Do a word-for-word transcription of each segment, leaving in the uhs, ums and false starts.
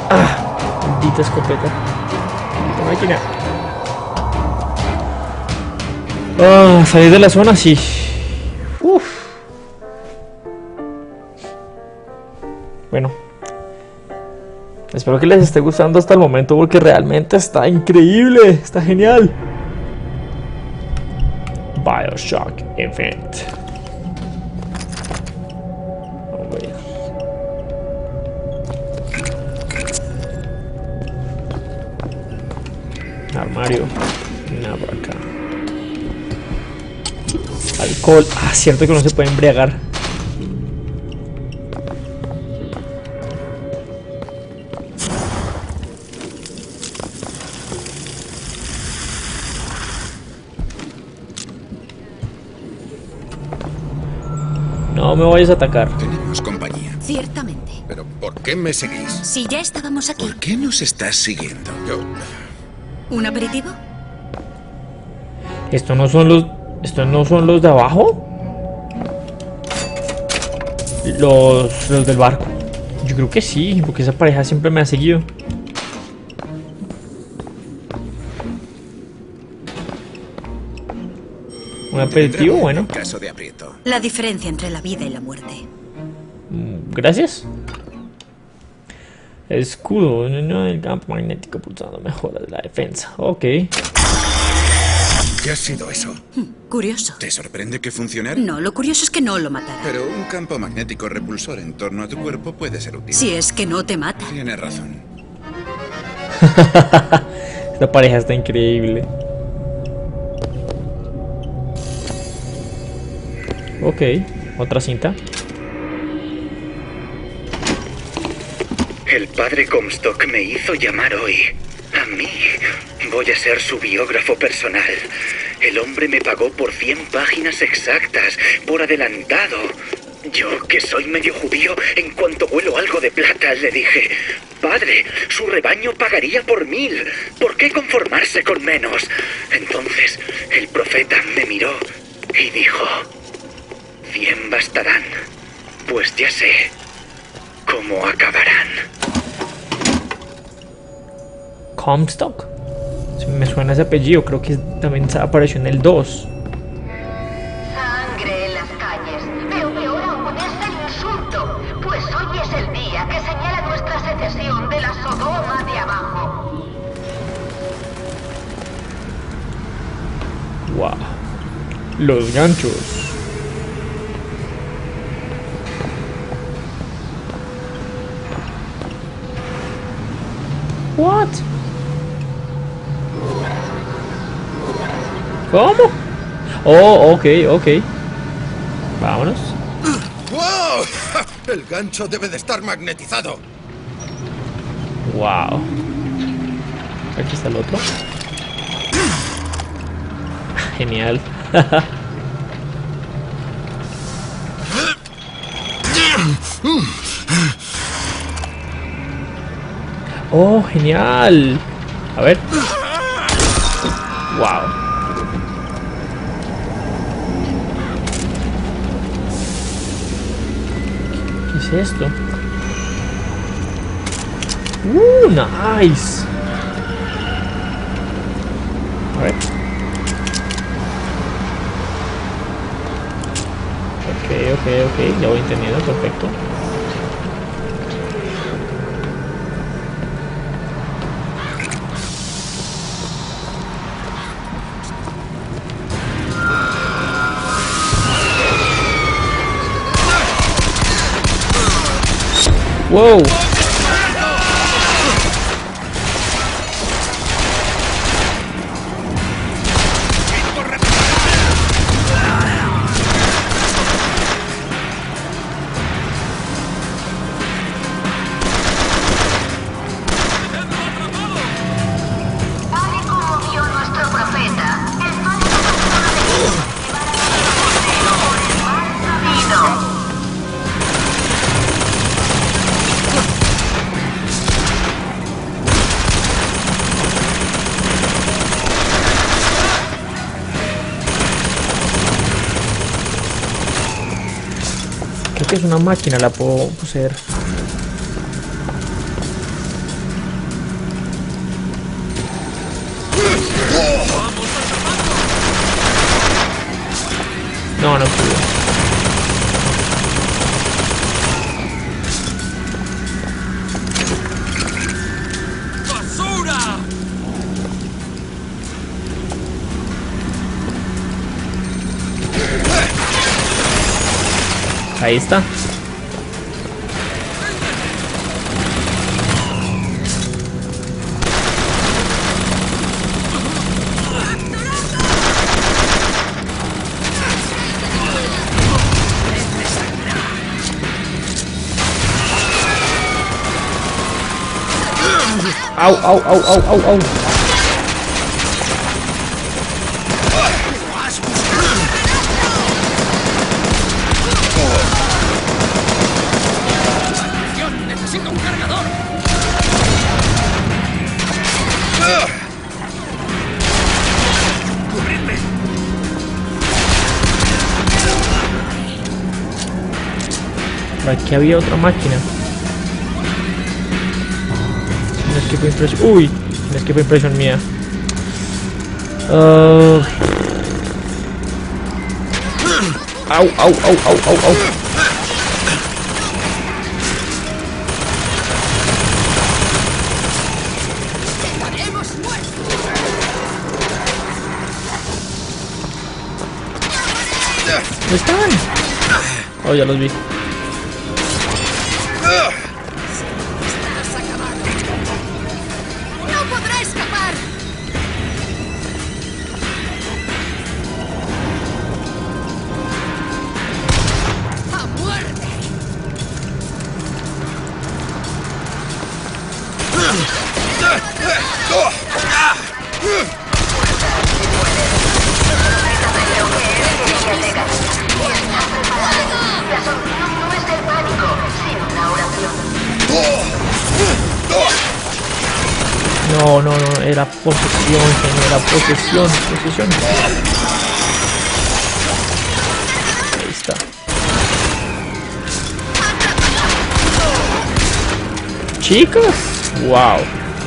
Ah, maldita escopeta. Maldita máquina. Ah, salir de la zona, sí. Uf. Bueno. Espero que les esté gustando hasta el momento porque realmente está increíble. Está genial. BioShock Infinite. Vamos a ver. Armario. Nada por acá. Alcohol. Ah, cierto que no se puede embriagar. No me vayas a atacar. Tenemos compañía. Ciertamente. Pero ¿por qué me seguís? Si ya estábamos aquí. ¿Por qué nos estás siguiendo? Yo... ¿Un aperitivo? ¿Estos no son los... ¿Estos no son los de abajo? Los... Los del barco. Yo creo que sí, porque esa pareja siempre me ha seguido. Un aperitivo, bueno. En caso de aprieto. La diferencia entre la vida y la muerte. Gracias. Escudo, no, el campo magnético pulsando mejora de la defensa. Ok. ¿Qué ha sido eso? Curioso. ¿Te sorprende que funcionara? No, lo curioso es que no lo matará. Pero un campo magnético repulsor en torno a tu cuerpo puede ser útil. Si es que no te mata. Tienes razón. Esta pareja está increíble. Ok, otra cinta. El padre Comstock me hizo llamar hoy. A mí. Voy a ser su biógrafo personal. El hombre me pagó por cien páginas exactas, por adelantado. Yo, que soy medio judío, en cuanto huelo algo de plata, le dije: Padre, su rebaño pagaría por mil. ¿Por qué conformarse con menos? Entonces, el profeta me miró y dijo: cien bastarán. Pues ya sé cómo acabarán. Comstock. Sí, me suena ese apellido, creo que también apareció en el dos. Sangre en las calles. Pero peor aún es el insulto. Pues hoy es el día que señala nuestra secesión de la Sodoma de abajo. Wow. Los ganchos. What? ¿Cómo? Oh, ok, ok. Vámonos. ¡Wow! El gancho debe de estar magnetizado. Wow. Aquí está el otro. Genial. Oh, genial. A ver. Wow. ¿Qué es esto? Uh, nice. A ver. Ok, ok, ok. Ya voy entendiendo, perfecto. Wow. Tal y como vio nuestro profeta, el mal por el mal sabido. Creo que es una máquina, la puedo poseer. No, no pude. Ahí está. Au, au, au, au, au, au. Necesito un cargador. Cubridme. Aquí había otra máquina. No es que fue impresión. Uy, no es que fue impresión mía. Uh... Au, au, au, au, au, au. ¿Dónde están? Oh, ya los vi. ¡No podrá escapar! ¡A muerte! La solución no es el pánico, sino una oración. No, no, no, era posesión, señor, era posesión, posesión. Ahí está. Chicos, wow.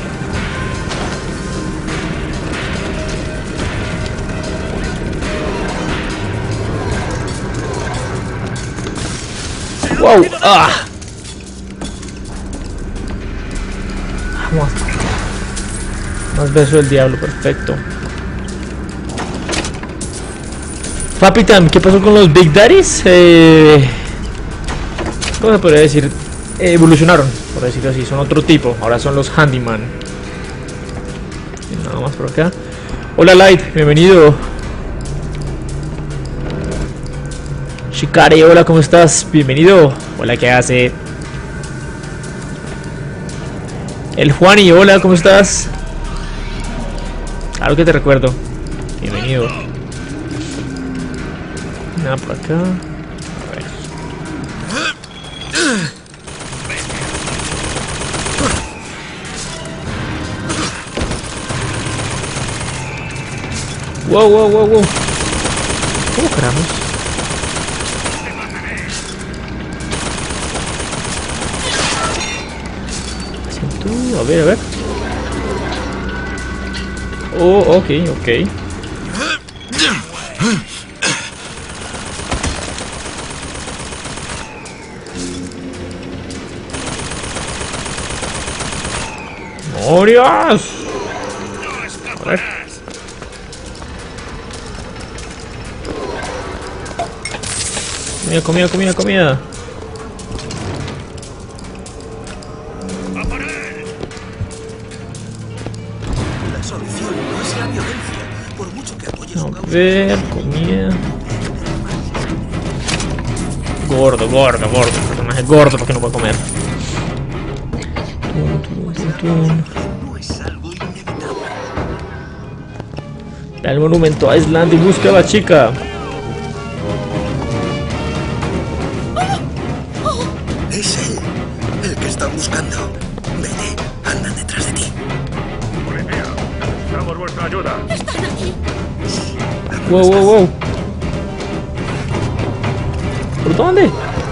Wow, ah. Vamos. Más beso del diablo, perfecto. Papitam, ¿qué pasó con los Big Daddies? Eh, ¿Cómo se podría decir? Eh, evolucionaron, por decirlo así, son otro tipo. Ahora son los Handyman. Y nada más por acá. Hola Light, bienvenido. Shikari, hola, ¿cómo estás? Bienvenido. Hola, ¿qué hace? El Juani, hola, ¿cómo estás? Algo que te recuerdo. Bienvenido. Nada por acá. A ver. Wow, wow, wow, wow. ¿Cómo caramos? A ver, a ver. Oh, ok, ok. ¡Morias! A ver. Comida, comida, comida, comida. A ver, comida. Gordo, gordo, gordo. Personaje gordo porque no puede comer. Tun, tun, tun, tun. El monumento aislante y busca a la chica. Es él, el que está buscando. Vete, andan detrás de ti. Policía, necesitamos vuestra ayuda. ¡Están aquí! Wow, wow, wow. ¿Por dónde?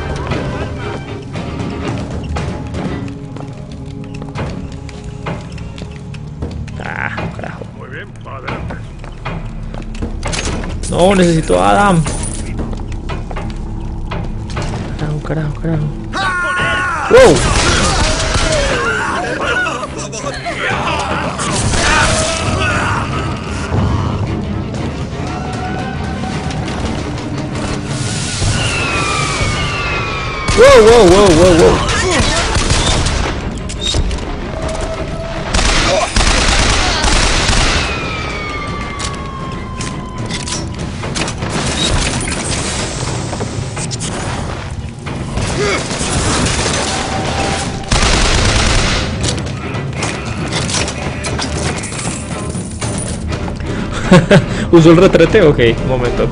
Ah, carajo. Muy bien, para adelante. No, necesito a Adam. carajo, carajo. ¡Wow! ¡Wow, wow, wow, wow, wow! ¿Usó el retrete? Ok, un momento.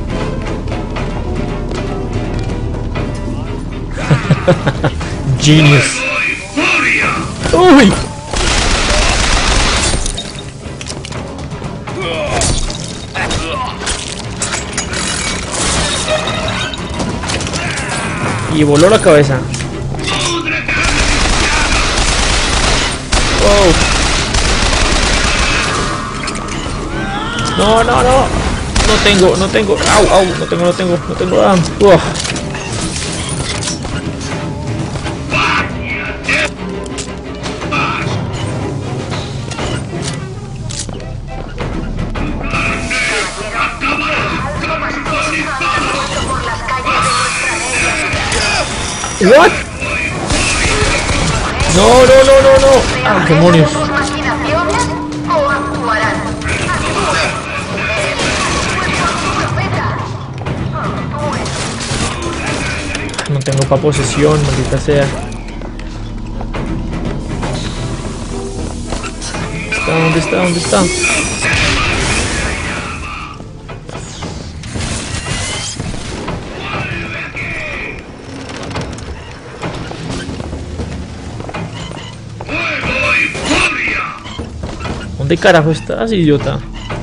Genius. Uy. Y voló la cabeza. Wow. No, no, no. No tengo, no tengo. Au, au, no tengo, no tengo, no tengo. Ah, uh. What? No, no, no, no, no. Ah, demonios. sus maquinaciones o actuarán. No tengo pa' posesión, maldita sea. ¿Dónde está? ¿Dónde está? ¿Dónde está? ¿Dónde carajo estás, idiota?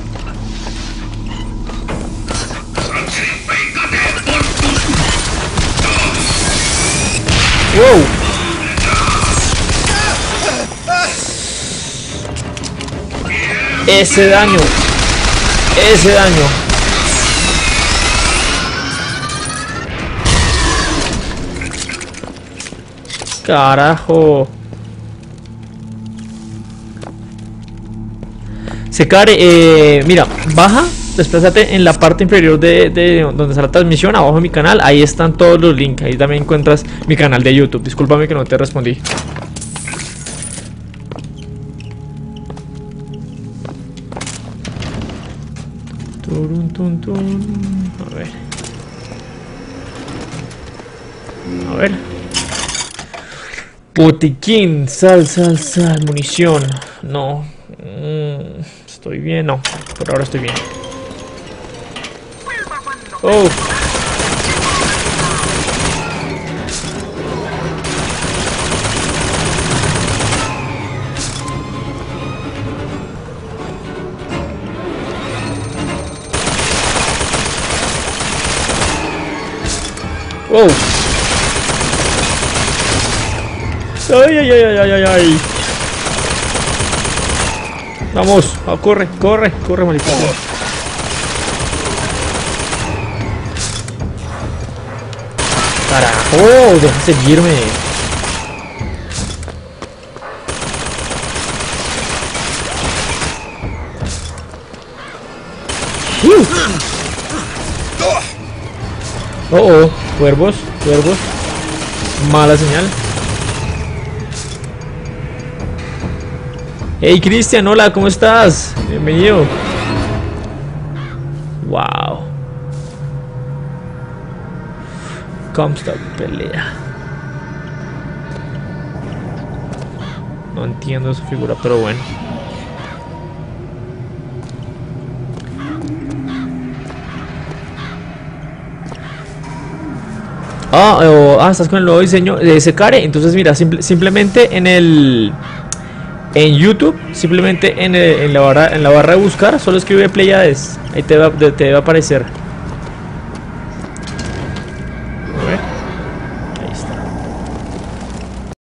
Wow. Ese daño. Ese daño. Carajo. Secare, eh, mira, baja, desplázate en la parte inferior de, de donde está la transmisión, abajo de mi canal, ahí están todos los links, ahí también encuentras mi canal de YouTube. Discúlpame que no te respondí. Turun, tun, tun. A ver. A ver. Botiquín, sal, sal, sal, munición. No. Mm, estoy bien, no. Por ahora estoy bien. Oh. Wow. Ay, ay, ay, ay, ay, ay. Vamos, oh, corre, corre, corre, maldita. Carajo, deja seguirme. Uh. Oh, oh, cuervos, cuervos. Mala señal. Hey Cristian, hola, ¿cómo estás? Bienvenido. Wow. ¿Cómo está pelea? No entiendo su figura, pero bueno. Ah, oh, ah, estás con el nuevo diseño de Secare. Entonces mira, simple, simplemente en el... En YouTube, simplemente en, el, en, la barra, en la barra de buscar, solo escribe Pleiades. Ahí te va, te, te va a aparecer.